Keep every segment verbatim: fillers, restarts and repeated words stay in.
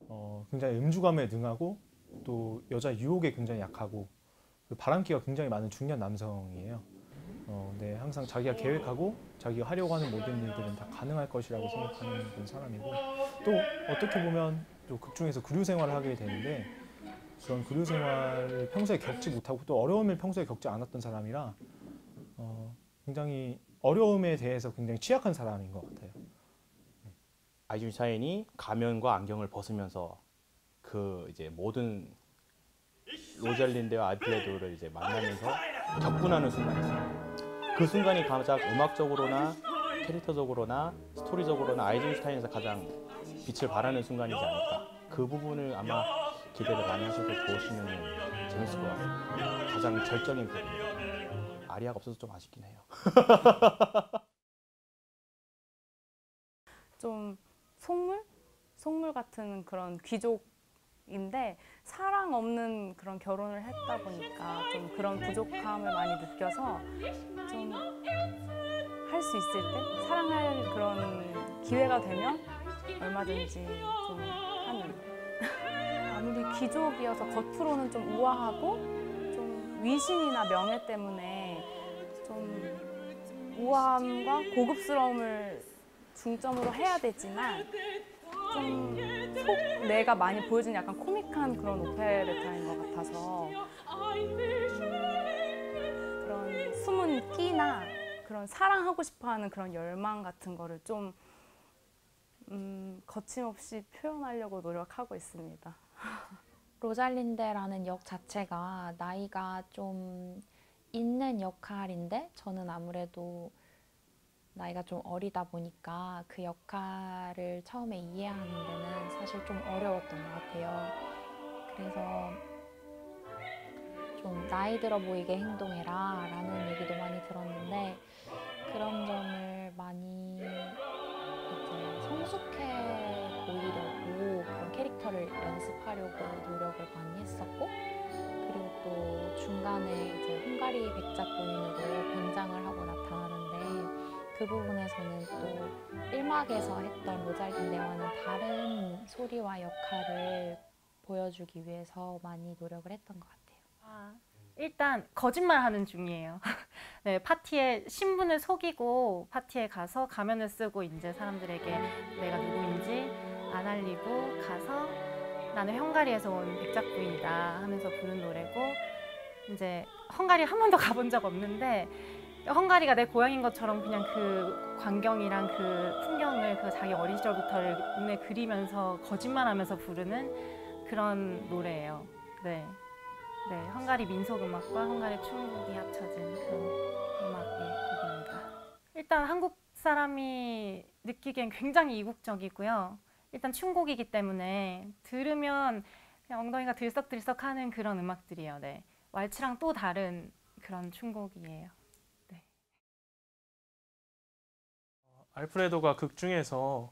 어, 굉장히 음주감에 능하고 또 여자 유혹에 굉장히 약하고 그 바람기가 굉장히 많은 중년 남성이에요. 어, 네, 항상 자기가 계획하고 자기가 하려고 하는 모든 일들은 다 가능할 것이라고 생각하는 그런 사람이고 또 어떻게 보면 또 극중에서 구류 생활을 하게 되는데 그런 구류 생활을 평소에 겪지 못하고 또 어려움을 평소에 겪지 않았던 사람이라 어, 굉장히 어려움에 대해서 굉장히 취약한 사람인 것 같아요. 아이즈미 차인이 가면과 안경을 벗으면서 그 이제 모든 로잘린드와 알프레도를 이제 만나면서 격분하는 순간이 있어요. 그 순간이 가장 음악적으로나 캐릭터적으로나 스토리적으로나 아이젠슈타인에서 가장 빛을 발하는 순간이지 않을까. 그 부분을 아마 기대를 많이 하셔서 보시면 재밌을 것 같아요. 가장 절정인 부분. 아리아가 없어서 좀 아쉽긴 해요. 좀 속물? 속물 같은 그런 귀족인데 사랑 없는 그런 결혼을 했다 보니까 좀 그런 부족함을 많이 느껴서 좀 할 수 있을 때 사랑할 그런 기회가 되면 얼마든지 좀 하는 아무리 귀족이어서 겉으로는 좀 우아하고 좀 위신이나 명예 때문에 좀 우아함과 고급스러움을 중점으로 해야 되지만 좀 속 내가 많이 보여주는 약간 코믹한 그런 오페레타인 것 같아서 그런 숨은 끼나 그런 사랑하고 싶어하는 그런 열망 같은 거를 좀 음, 거침없이 표현하려고 노력하고 있습니다. 로잘린데라는 역 자체가 나이가 좀 있는 역할인데 저는 아무래도 나이가 좀 어리다 보니까 그 역할을 처음에 이해하는 데는 사실 좀 어려웠던 것 같아요. 그래서 좀 나이 들어 보이게 행동해라 라는 얘기도 많이 들었는데 그런 점을 많이 이제 성숙해 보이려고 그런 캐릭터를 연습하려고 노력을 많이 했었고 그리고 또 중간에 이제 헝가리 백작 부인으로 변장을 하고 나타나는데 그 부분에서는 또 일 막에서 했던 로잘린데와는 다른 소리와 역할을 보여주기 위해서 많이 노력을 했던 것 같아요. 아, 일단 거짓말하는 중이에요. 네, 파티에 신분을 속이고 파티에 가서 가면을 쓰고 이제 사람들에게 내가 누구인지 안 알리고 가서 나는 헝가리에서 온 백작 부인이다 하면서 부른 노래고 이제 헝가리 한 번도 가본 적 없는데 헝가리가 내 고향인 것처럼 그냥 그 광경이랑 그 풍경을 그 자기 어린 시절부터를 눈에 그리면서 거짓말하면서 부르는 그런 노래예요. 네, 네, 헝가리 민속 음악과 헝가리 춤곡이 합쳐진 그런 음악의 곡입니다. 일단 한국 사람이 느끼기엔 굉장히 이국적이고요. 일단 춤곡이기 때문에 들으면 그냥 엉덩이가 들썩들썩하는 그런 음악들이에요. 네, 왈츠랑 또 다른 그런 춤곡이에요. 알프레도가 극 중에서의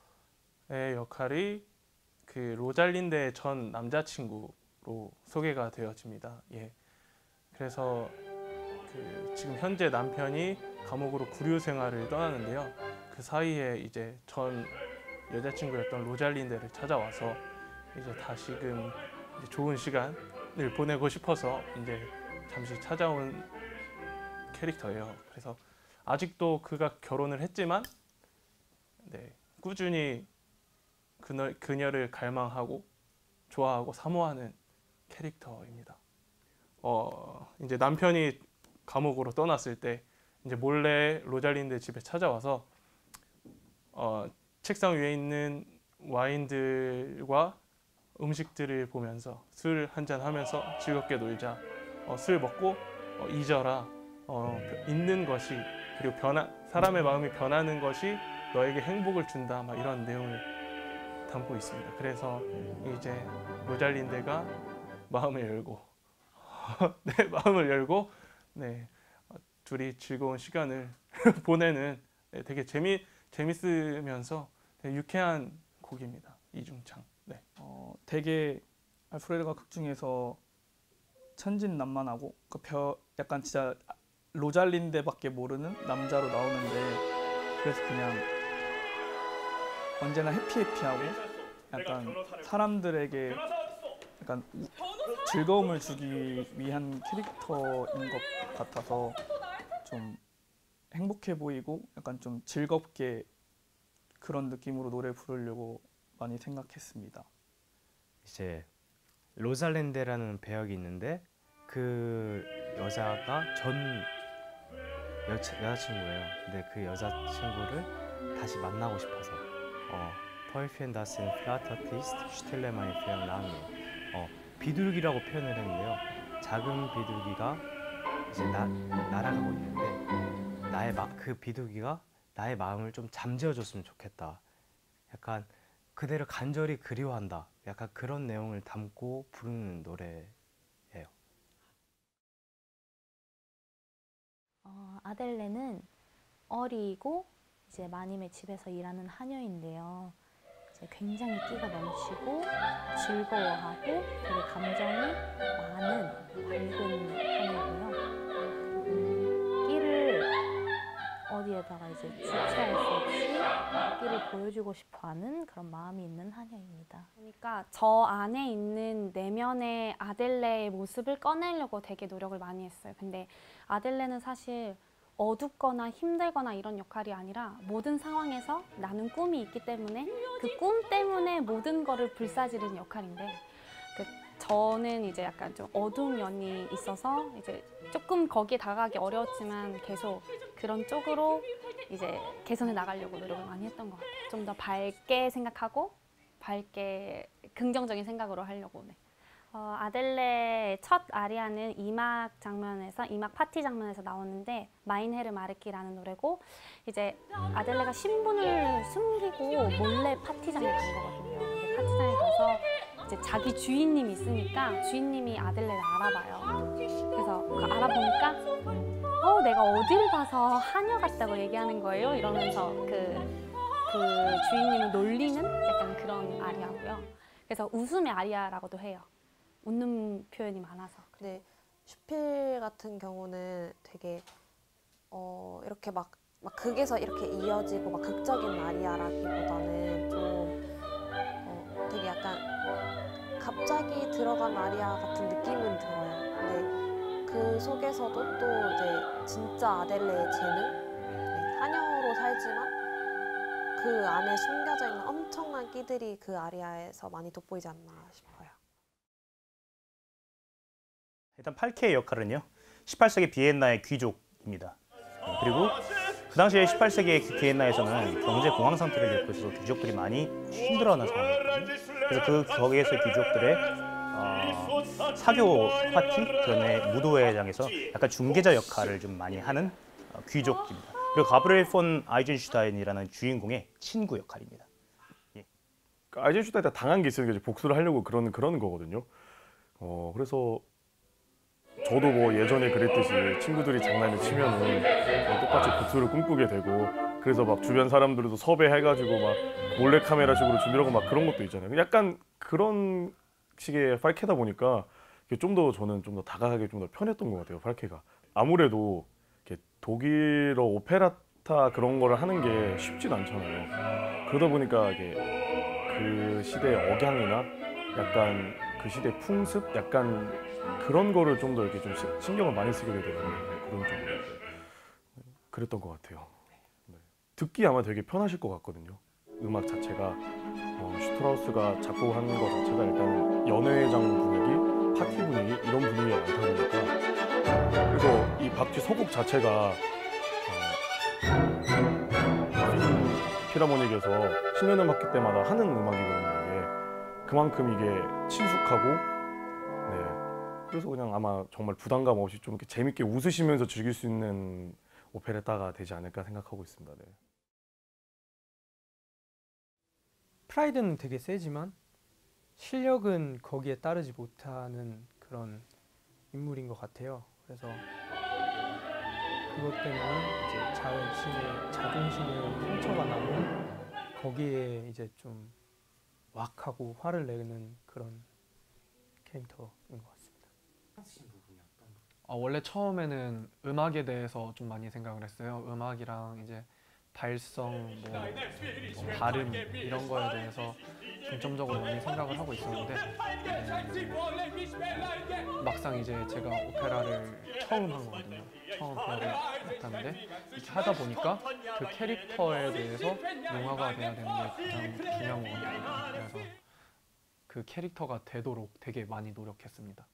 역할이 그 로잘린데의 전 남자친구로 소개가 되어집니다. 예. 그래서 그 지금 현재 남편이 감옥으로 구류 생활을 떠나는데요. 그 사이에 이제 전 여자친구였던 로잘린데를 찾아와서 이제 다시금 이제 좋은 시간을 보내고 싶어서 이제 잠시 찾아온 캐릭터예요. 그래서 아직도 그가 결혼을 했지만 네, 꾸준히 그녀, 그녀를 갈망하고 좋아하고 사모하는 캐릭터입니다. 어, 이제 남편이 감옥으로 떠났을 때 이제 몰래 로잘린드 집에 찾아와서 어, 책상 위에 있는 와인들과 음식들을 보면서 술 한잔 하면서 즐겁게 놀자. 어, 술 먹고 어, 잊어라. 어, 있는 것이 그리고 변화, 사람의 마음이 변하는 것이 너에게 행복을 준다. 막 이런 내용을 담고 있습니다. 그래서 이제 로잘린데가 마음을 열고 네, 마음을 열고 네, 둘이 즐거운 시간을 보내는 네, 되게 재미 재밌으면서 되게 유쾌한 곡입니다. 이중창. 네. 어, 되게 알프레도가 극 중에서 천진난만하고 그 벼, 약간 진짜 로잘린데밖에 모르는 남자로 나오는데 그래서 그냥 언제나 해피해피하고 약간 사람들에게 약간 우- 즐거움을 주기 위한 캐릭터인 것 같아서 좀 행복해 보이고 약간 좀 즐겁게 그런 느낌으로 노래 부르려고 많이 생각했습니다. 이제 로잘린데라는 배역이 있는데 그 여자가 전 여자, 여자친구예요. 근데 그 여자친구를 다시 만나고 싶어서 어, Teufel das in Flattert ist, stille meine Verlangen. 어, 비둘기라고 표현을 했는데요. 작은 비둘기가 이제 나, 날아가고 있는데 나의 마, 그 비둘기가 나의 마음을 좀 잠재워줬으면 좋겠다. 약간 그대를 간절히 그리워한다. 약간 그런 내용을 담고 부르는 노래예요. 어, 아델레는 어리고 이제 마님의 집에서 일하는 하녀인데요. 이제 굉장히 끼가 넘치고 즐거워하고 되게 감정이 많은 밝은 하녀고요. 음, 끼를 어디에다가 이제 주체할 수 없이 끼를 보여주고 싶어하는 그런 마음이 있는 하녀입니다. 그러니까 저 안에 있는 내면의 아델레의 모습을 꺼내려고 되게 노력을 많이 했어요. 근데 아델레는 사실 어둡거나 힘들거나 이런 역할이 아니라 모든 상황에서 나는 꿈이 있기 때문에 그 꿈 때문에 모든 거를 불사지르는 역할인데 그 저는 이제 약간 좀 어두운 면이 있어서 이제 조금 거기에 다가가기 어려웠지만 계속 그런 쪽으로 이제 개선해 나가려고 노력을 많이 했던 것 같아요. 좀 더 밝게 생각하고 밝게 긍정적인 생각으로 하려고. 네. 어, 아델레의 첫 아리아는 이막 장면에서 이막 파티 장면에서 나오는데 마인 헤르 마르키라는 노래고 이제 아델레가 신분을 숨기고 몰래 파티장에 간 거거든요. 근데 파티장에 가서 이제 자기 주인님이 있으니까 주인님이 아델레를 알아봐요. 그래서 그 알아보니까 어 내가 어딜 가서 하녀 같다고 얘기하는 거예요 이러면서 그, 그 주인님을 놀리는 약간 그런 아리아고요. 그래서 웃음의 아리아라고도 해요. 웃는 표현이 많아서. 근데 슈필 같은 경우는 되게 어 이렇게 막, 막 극에서 이렇게 이어지고 막 극적인 아리아라기보다는 좀 어 되게 약간 갑자기 들어간 아리아 같은 느낌은 들어요. 근데 그 속에서도 또 이제 진짜 아델레의 재능, 네, 하녀로 살지만 그 안에 숨겨져 있는 엄청난 끼들이 그 아리아에서 많이 돋보이지 않나 싶어요. 일단 팔케의 역할은요, 십팔 세기 비엔나의 귀족입니다. 그리고 그 당시에 십팔 세기 비엔나에서는 경제 공황 상태를 겪고 있어서 귀족들이 많이 힘들어하는 상황이었거든요. 그래서 그 거기에서 귀족들의 어, 사교 파티, 그다음에 무도회장에서 약간 중개자 역할을 좀 많이 하는 어, 귀족입니다. 그리고 가브리엘 폰 아이젠슈타인이라는 주인공의 친구 역할입니다. 예. 아이젠슈타인한테 당한 게 있으니까 이제 복수를 하려고 그러는 그러는 거거든요. 어 그래서 저도 뭐 예전에 그랬듯이 친구들이 장난을 치면은 똑같이 복수를 꿈꾸게 되고, 그래서 막 주변 사람들도 섭외해가지고 막 몰래카메라식으로 준비하고 막 그런 것도 있잖아요. 약간 그런 식의 팔케다 보니까 좀 더 저는 좀 더 다가가기 좀 더 편했던 것 같아요. 팔케가 아무래도 이렇게 독일어 오페라타 그런 거를 하는 게 쉽진 않잖아요. 그러다 보니까 이게 그 시대의 억양이나 약간 그 시대 풍습, 약간 그런 거를 좀 더 이렇게 좀 시, 신경을 많이 쓰게 되더라고요. 그런 좀 그랬던 것 같아요. 네. 듣기 아마 되게 편하실 것 같거든요. 음악 자체가 어, 슈트라우스가 작곡한 거 자체가 일단 연회장 분위기, 파티 분위기 이런 분위기가 많다 보니까, 그래서 이 박쥐 서곡 자체가 어, 필하모닉에서 신년음악회 때마다 하는 음악이거든요. 이게 그만큼 이게 친숙하고, 네. 그래서 그냥 아마 정말 부담감 없이 좀 이렇게 재밌게 웃으시면서 즐길 수 있는 오페레타가 되지 않을까 생각하고 있습니다. 네. 프라이드는 되게 세지만 실력은 거기에 따르지 못하는 그런 인물인 것 같아요. 그래서 그것 때문에 이제 자신의 자존심에 상처가 나고 거기에 이제 좀 왁하고 화를 내는 그런 캐릭터인 것 같습니다. 어, 원래 처음에는 음악에 대해서 좀 많이 생각을 했어요. 음악이랑 이제 발성, 뭐, 뭐 발음 이런 거에 대해서 중점적으로 많이 생각을 하고 있었는데 음, 막상 이제 제가 오페라를 처음 한 거거든요. 처음 오페라를 맡았는데 이렇게 하다 보니까 그 캐릭터에 대해서 용화가 돼야 되는 게 가장 중요한 것 같아요. 그래서 그 캐릭터가 되도록 되게 많이 노력했습니다.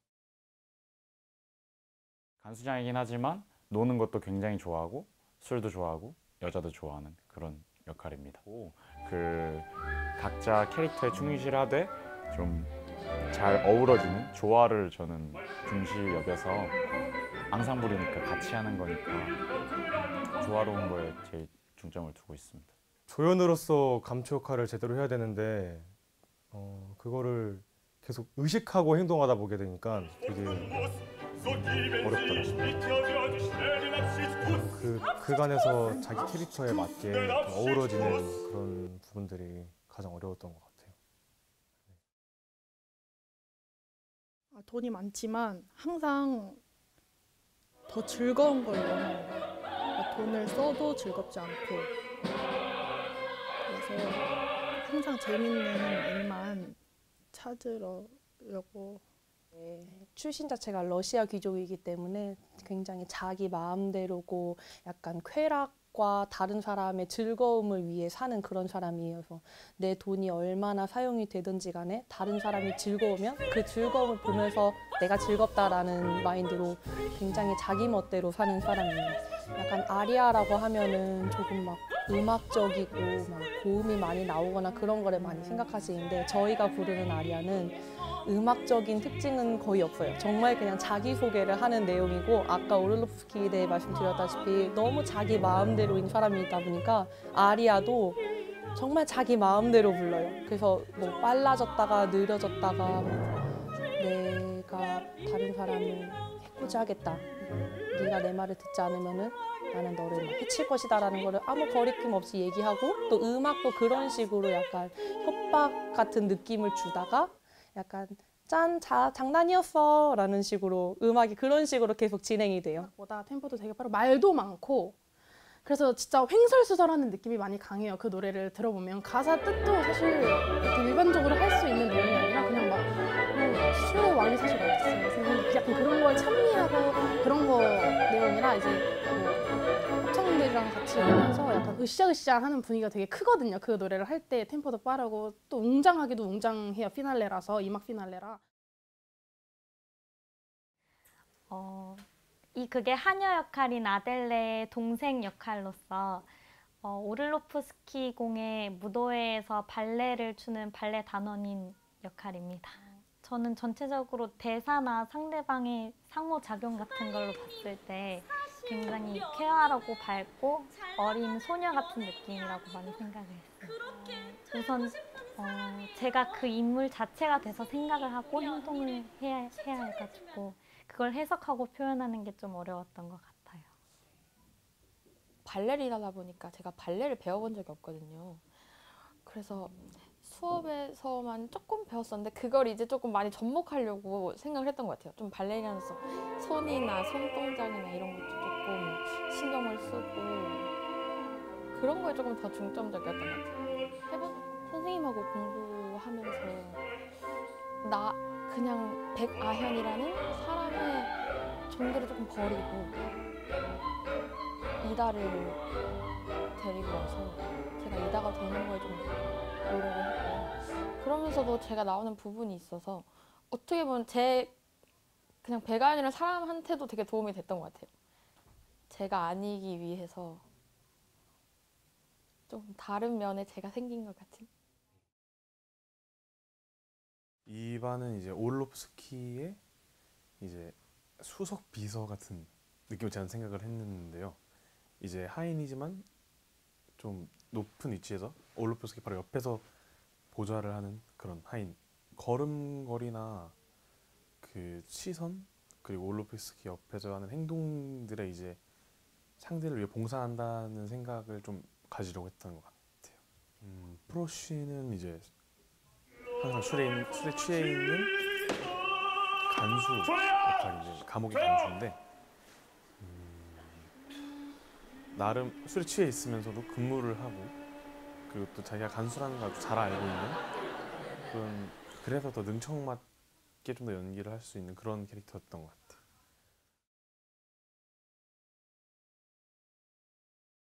간수장이긴 하지만 노는 것도 굉장히 좋아하고 술도 좋아하고 여자도 좋아하는 그런 역할입니다. 그 각자 캐릭터에 충실하되 좀 잘 어우러지는 조화를 저는 중시 여겨서 앙상블이니까 같이 하는 거니까 조화로운 거에 제일 중점을 두고 있습니다. 조연으로서 감초 역할을 제대로 해야 되는데 어, 그거를 계속 의식하고 행동하다 보게 되니까 되게 어렵더라고요. 그 그간에서 자기 캐릭터에 맞게 좀 어우러지는 그런 부분들이 가장 어려웠던 것 같아요. 아, 돈이 많지만 항상 더 즐거운 걸 원해요. 그러니까 돈을 써도 즐겁지 않고 그래서 항상 재밌는 일만 찾으려고. 네, 출신 자체가 러시아 귀족이기 때문에 굉장히 자기 마음대로고 약간 쾌락과 다른 사람의 즐거움을 위해 사는 그런 사람이어서 내 돈이 얼마나 사용이 되든지 간에 다른 사람이 즐거우면 그 즐거움을 보면서 내가 즐겁다라는 마인드로 굉장히 자기 멋대로 사는 사람이에요. 약간 아리아라고 하면은 조금 막 음악적이고 막 고음이 많이 나오거나 그런 거를 많이 생각하시는데 저희가 부르는 아리아는 음악적인 특징은 거의 없어요. 정말 그냥 자기소개를 하는 내용이고 아까 오를로프스키에 대해 말씀드렸다시피 너무 자기 마음대로인 사람이다 보니까 아리아도 정말 자기 마음대로 불러요. 그래서 뭐 빨라졌다가 느려졌다가 뭐 내가 다른 사람을 해코지하겠다. 네가 내 말을 듣지 않으면은 나는 너를 막 해칠 것이다라는 거를 아무 거리낌 없이 얘기하고 또 음악도 그런 식으로 약간 협박 같은 느낌을 주다가 약간 짠, 자, 장난이었어 라는 식으로 음악이 그런 식으로 계속 진행이 돼요. 보다 템포도 되게 빠르고 말도 많고 그래서 진짜 횡설수설하는 느낌이 많이 강해요. 그 노래를 들어보면 가사 뜻도 사실 이렇게 일반적으로 할 수 있는 내용이 아니라 그냥 막 뭐, 술의 왕이 사실 어딨어 약간 그런 걸 찬미하고 그런 거 내용이라 이제 뭐 합창분들이랑 같이 하면서 약간 으쌰으쌰하는 분위기가 되게 크거든요. 그 노래를 할 때 템포도 빠르고 또 웅장하기도 웅장해요. 피날레라서 이막 피날레라. 어, 이 극의 하녀 역할인 아델레의 동생 역할로서 어, 오를로프스키 공의 무도회에서 발레를 추는 발레 단원인 역할입니다. 저는 전체적으로 대사나 상대방의 상호작용 같은 걸로 봤을 때 굉장히 쾌활하고 밝고 어린 소녀 같은 느낌이라고 많이 생각을 했어요. 우선 어, 제가 그 인물 자체가 돼서 생각을 하고 행동을 해야, 해야 해가지고 그걸 해석하고 표현하는 게 좀 어려웠던 것 같아요. 발레리나다 보니까 제가 발레를 배워본 적이 없거든요. 그래서 수업에서만 조금 배웠었는데 그걸 이제 조금 많이 접목하려고 생각을 했던 것 같아요. 좀 발레리나로서 손이나 손동작이나 이런 것도 조금 신경을 쓰고 그런 거에 조금 더 중점적이었던 것 같아요. 해본 선생님하고 공부하면서 나 그냥 백아현이라는 사람의 존재를 조금 버리고 이다를 데리고 와서 제가 이다가 되는 거에 좀 노력을 했고 그러면서도 제가 나오는 부분이 있어서 어떻게 보면 제 그냥 백아현이라는 사람한테도 되게 도움이 됐던 것 같아요. 제가 아니기 위해서 좀 다른 면에 제가 생긴 것 같은. 이 반은 이제 오를로프스키의 이제 수석 비서 같은 느낌을 제가 생각을 했는데요. 이제 하인이지만 좀 높은 위치에서 오를로프스키 바로 옆에서 보좌를 하는 그런 하인. 걸음걸이나 그 시선 그리고 오를로프스키 옆에서 하는 행동들에 이제 상대를 위해 봉사한다는 생각을 좀 가지려고 했던 것 같아요. 음, 프로쉬는 이제 항상 술에, 있는, 술에 취해 있는 간수 역할인데 감옥의 간수인데 음, 나름 술에 취해 있으면서도 근무를 하고 그리고 또 자기가 간수라는 걸 아주 잘 알고 있는 그런, 그래서 더 능청맞게 좀 더 연기를 할 수 있는 그런 캐릭터였던 것 같아요.